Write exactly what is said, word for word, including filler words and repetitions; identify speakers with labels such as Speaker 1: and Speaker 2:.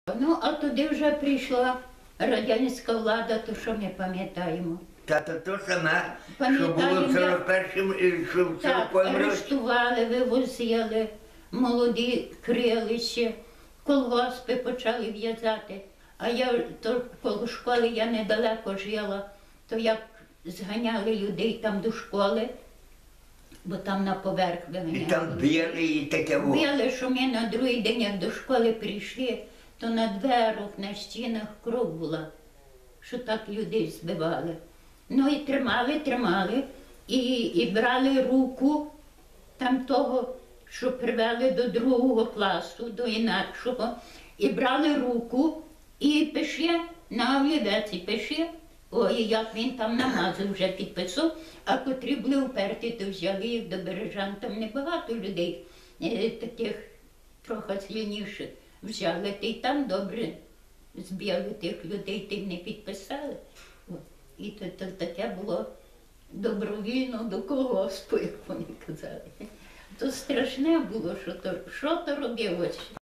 Speaker 1: Ну, а туди вже прийшла радянська влада, то що ми пам'ятаємо?
Speaker 2: Та то то саме, що
Speaker 1: Пам'ятаю,
Speaker 2: було в
Speaker 1: як-
Speaker 2: сорок першому і що в
Speaker 1: Так,
Speaker 2: сороковому році.
Speaker 1: арештували, вивозили, молоді крилище, колгоспи почали в'язати. А я то коло школи я недалеко жила, то як зганяли людей там до школи, бо там на поверх
Speaker 2: І
Speaker 1: виганяли.
Speaker 2: там били і таке во.
Speaker 1: Били, що ми на другий день, як до школи прийшли, то на дверях, на стінах кров була, що так людей збивали. Ну і тримали, тримали, і, і брали руку там того, що привели до другого класу, до інакшого, і брали руку, і пише на олівець, і пише, ой, як він там намазав, вже підписав, а котрі були уперті, то взяли їх до Бережан. Там небагато людей, е, таких трохи сильніших взяли, та й там добре збили тих людей, та й не підписали. От. І то, то таке було добровільно до колгоспу, як вони казали. То страшне було, що то, що то робилося.